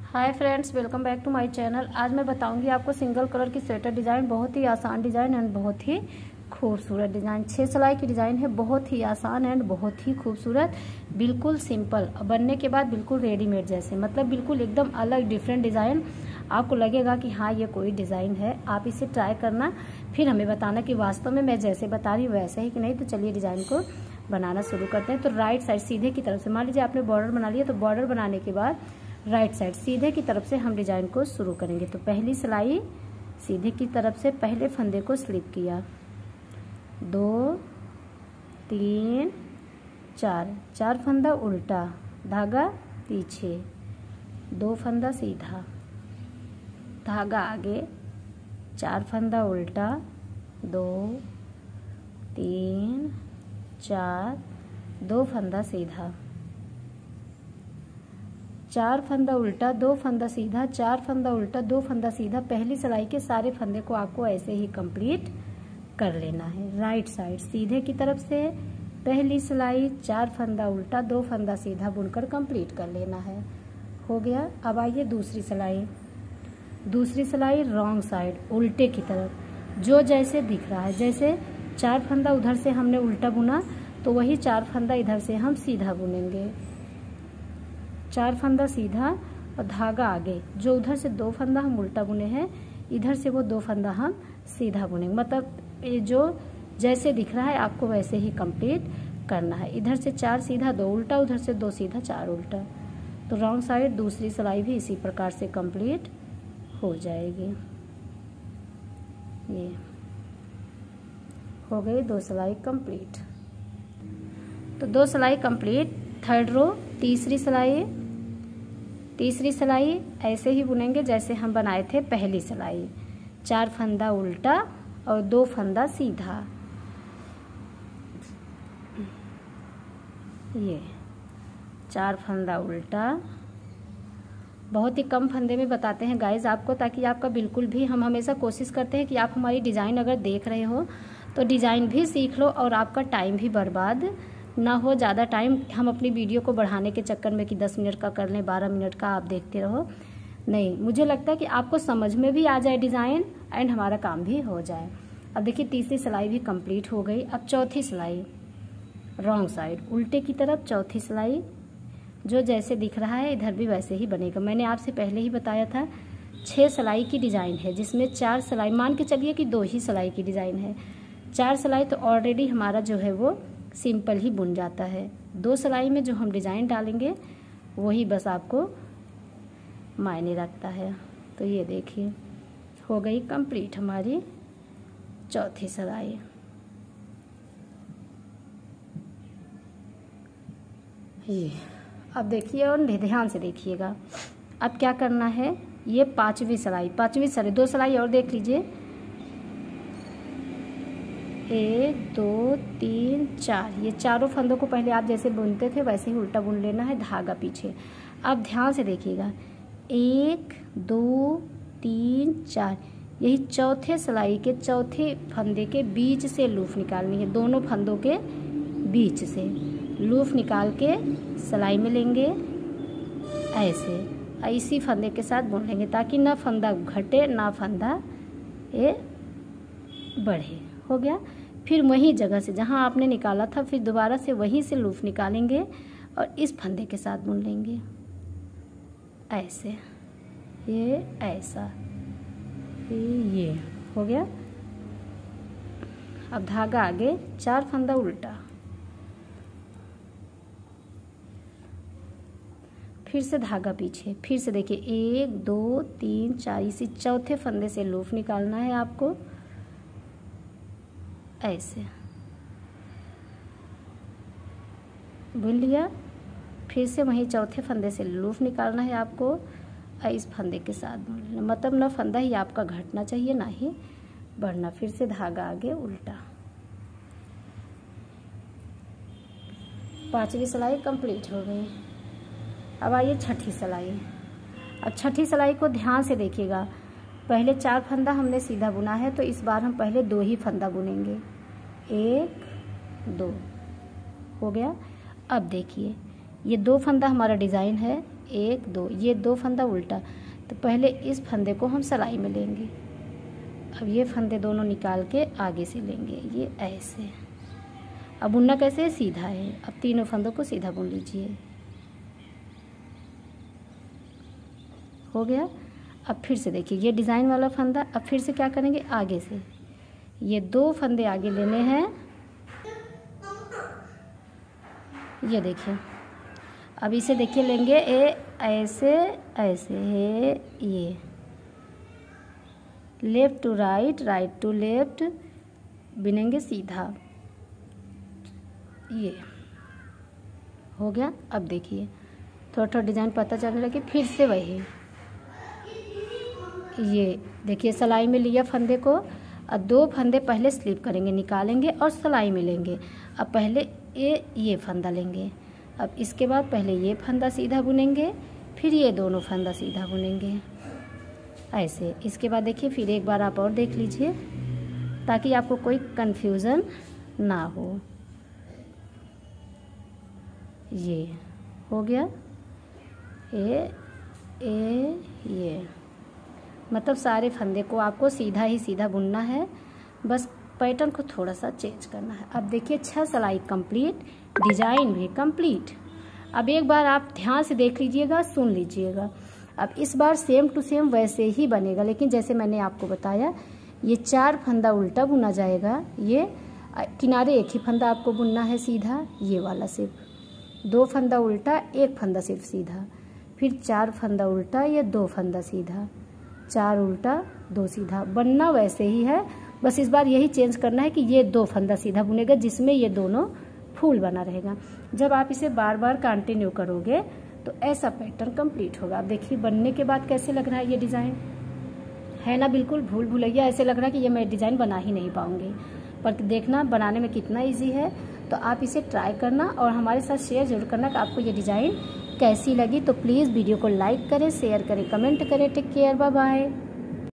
Hi friends, welcome back to my channel. आज मैं बताऊंगी आपको सिंगल कलर की स्वेटर डिज़ाइन। बहुत ही आसान डिज़ाइन एंड बहुत ही खूबसूरत डिज़ाइन। 6 सिलाई की डिज़ाइन है, बहुत ही आसान एंड बहुत ही खूबसूरत, बिल्कुल सिंपल, बनने के बाद बिल्कुल रेडीमेड जैसे, मतलब बिल्कुल एकदम अलग डिफरेंट डिज़ाइन। आपको लगेगा कि हाँ ये कोई डिज़ाइन है। आप इसे ट्राई करना, फिर हमें बताना कि वास्तव में मैं जैसे बता रही हूँ वैसे ही कि नहीं। तो चलिए डिज़ाइन को बनाना शुरू करते हैं। तो राइट साइड सीधे की तरफ से, मान लीजिए आपने बॉर्डर बना लिया, तो बॉर्डर बनाने के बाद राइट साइड सीधे की तरफ से हम डिजाइन को शुरू करेंगे। तो पहली सिलाई सीधे की तरफ से पहले फंदे को स्लिप किया, 2 3 4 फंदा उल्टा, धागा पीछे, 2 फंदा सीधा, धागा आगे, 4 फंदा उल्टा, 2 3 4, 2 फंदा सीधा, 4 फंदा उल्टा, 2 फंदा सीधा, 4 फंदा उल्टा, 2 फंदा सीधा। पहली सिलाई के सारे फंदे को आपको ऐसे ही कंप्लीट कर लेना है। राइट साइड सीधे की तरफ से पहली सिलाई 4 फंदा उल्टा, 2 फंदा सीधा बुनकर कंप्लीट कर लेना है। हो गया। अब आइए दूसरी सिलाई। दूसरी सिलाई रॉन्ग साइड उल्टे की तरफ, जो जैसे दिख रहा है, जैसे 4 फंदा उधर से हमने उल्टा बुना तो वही 4 फंदा इधर से हम सीधा बुनेंगे। 4 फंदा सीधा और धागा आगे, जो उधर से 2 फंदा हम उल्टा बुने हैं, इधर से वो 2 फंदा हम सीधा बुनेंगे। मतलब ये जो जैसे दिख रहा है आपको वैसे ही कंप्लीट करना है। इधर से 4 सीधा 2 उल्टा, उधर से 2 सीधा 4 उल्टा। तो रॉन्ग साइड दूसरी सिलाई भी इसी प्रकार से कंप्लीट हो जाएगी। ये हो गई 2 सिलाई कंप्लीट। तो 2 सिलाई कंप्लीट। थर्ड रो तीसरी सिलाई ऐसे ही बुनेंगे जैसे हम बनाए थे पहली सिलाई। 4 फंदा उल्टा और 2 फंदा सीधा। ये 4 फंदा उल्टा। बहुत ही कम फंदे में बताते हैं गाइज आपको, ताकि आपका बिल्कुल भी, हम हमेशा कोशिश करते हैं कि आप हमारी डिज़ाइन अगर देख रहे हो तो डिज़ाइन भी सीख लो और आपका टाइम भी बर्बाद ना हो। ज़्यादा टाइम हम अपनी वीडियो को बढ़ाने के चक्कर में कि 10 मिनट का कर लें, 12 मिनट का आप देखते रहो, नहीं। मुझे लगता है कि आपको समझ में भी आ जाए डिज़ाइन एंड हमारा काम भी हो जाए। अब देखिए तीसरी सिलाई भी कंप्लीट हो गई। अब चौथी सिलाई रॉन्ग साइड उल्टे की तरफ, चौथी सिलाई जो जैसे दिख रहा है इधर भी वैसे ही बनेगा। मैंने आपसे पहले ही बताया था 6 सिलाई की डिज़ाइन है, जिसमें 4 सिलाई, मान के चलिए कि 2 ही सिलाई की डिज़ाइन है। 4 सिलाई तो ऑलरेडी हमारा जो है वो सिंपल ही बुन जाता है। 2 सिलाई में जो हम डिज़ाइन डालेंगे वही बस आपको मायने रखता है। तो ये देखिए हो गई कंप्लीट हमारी चौथी सिलाई। ये अब देखिए और ध्यान से देखिएगा। अब क्या करना है, ये 5वीं सिलाई, 2 सिलाई और देख लीजिए, 1 2 3 4। ये चारों फंदों को पहले आप जैसे बुनते थे वैसे ही उल्टा बुन लेना है, धागा पीछे। अब ध्यान से देखिएगा, 1 2 3 4, यही चौथे सिलाई के चौथे फंदे के बीच से लूफ निकालनी है। दोनों फंदों के बीच से लूफ निकाल के सिलाई में लेंगे, ऐसे इसी फंदे के साथ बुन लेंगे, ताकि ना फंदा घटे ना फंदा ये बढ़े। हो गया। फिर वही जगह से जहाँ आपने निकाला था, फिर दोबारा से वहीं से लूफ निकालेंगे और इस फंदे के साथ बुन लेंगे, ऐसे, ये ऐसा, ये हो गया। अब धागा आगे, 4 फंदा उल्टा, फिर से धागा पीछे, फिर से देखिए 1 2 3 4, इसी चौथे फंदे से लूफ निकालना है आपको, ऐसे बुन लिया। फिर से वहीं चौथे फंदे से लूफ निकालना है आपको और इस फंदे के साथ बुन लेना। मतलब ना फंदा ही आपका घटना चाहिए ना ही बढ़ना। फिर से धागा आगे उल्टा। 5वीं सिलाई कंप्लीट हो गई। अब आइए छठी सिलाई। अब छठी सिलाई को ध्यान से देखिएगा। पहले 4 फंदा हमने सीधा बुना है, तो इस बार हम पहले 2 ही फंदा बुनेंगे, 1 2 हो गया। अब देखिए ये 2 फंदा हमारा डिज़ाइन है, 1 2, ये 2 फंदा उल्टा। तो पहले इस फंदे को हम सिलाई में लेंगे। अब ये फंदे दोनों निकाल के आगे से लेंगे, ये ऐसे। अब बुनना कैसे है, सीधा है। अब तीनों फंदों को सीधा बुन लीजिए, हो गया। अब फिर से देखिए ये डिज़ाइन वाला फंदा, अब फिर से क्या करेंगे, आगे से ये 2 फंदे आगे लेने हैं। ये देखिए, अब इसे देखिए लेंगे ऐसे ऐसे है, ये left to right, right to left बिनेंगे सीधा, ये हो गया। अब देखिए थोड़ा थोड़ा डिज़ाइन पता चलने लगे, फिर से वही, ये देखिए सिलाई में लिया फंदे को। अब 2 फंदे पहले स्लिप करेंगे, निकालेंगे और सिलाई में लेंगे। अब पहले ये फंदा लेंगे, अब इसके बाद पहले ये फंदा सीधा बुनेंगे, फिर ये दोनों फंदा सीधा बुनेंगे ऐसे। इसके बाद देखिए फिर एक बार आप और देख लीजिए ताकि आपको कोई कंफ्यूजन ना हो। ये हो गया, ये मतलब सारे फंदे को आपको सीधा ही सीधा बुनना है, बस पैटर्न को थोड़ा सा चेंज करना है। अब देखिए 6 सिलाई कंप्लीट, डिजाइन भी कंप्लीट। अब एक बार आप ध्यान से देख लीजिएगा, सुन लीजिएगा। अब इस बार सेम टू सेम वैसे ही बनेगा, लेकिन जैसे मैंने आपको बताया ये 4 फंदा उल्टा बुना जाएगा। ये किनारे एक ही फंदा आपको बुनना है सीधा, ये वाला सिर्फ 2 फंदा उल्टा, 1 फंदा सिर्फ सीधा, फिर 4 फंदा उल्टा, ये 2 फंदा सीधा, 4 उल्टा 2 सीधा। बनना वैसे ही है, बस इस बार यही चेंज करना है कि ये 2 फंदा सीधा बुनेगा जिसमें ये दोनों फूल बना रहेगा। जब आप इसे बार बार कंटिन्यू करोगे तो ऐसा पैटर्न कंप्लीट होगा। आप देखिए बनने के बाद कैसे लग रहा है ये डिज़ाइन, है ना बिल्कुल भूल भुलैया। ऐसे लग रहा है कि ये मैं डिज़ाइन बना ही नहीं पाऊंगी, पर देखना बनाने में कितना ईजी है। तो आप इसे ट्राई करना और हमारे साथ शेयर जरूर करना कि आपको ये डिज़ाइन कैसी लगी। तो प्लीज़ वीडियो को लाइक करें, शेयर करें, कमेंट करें। Take care, bye bye.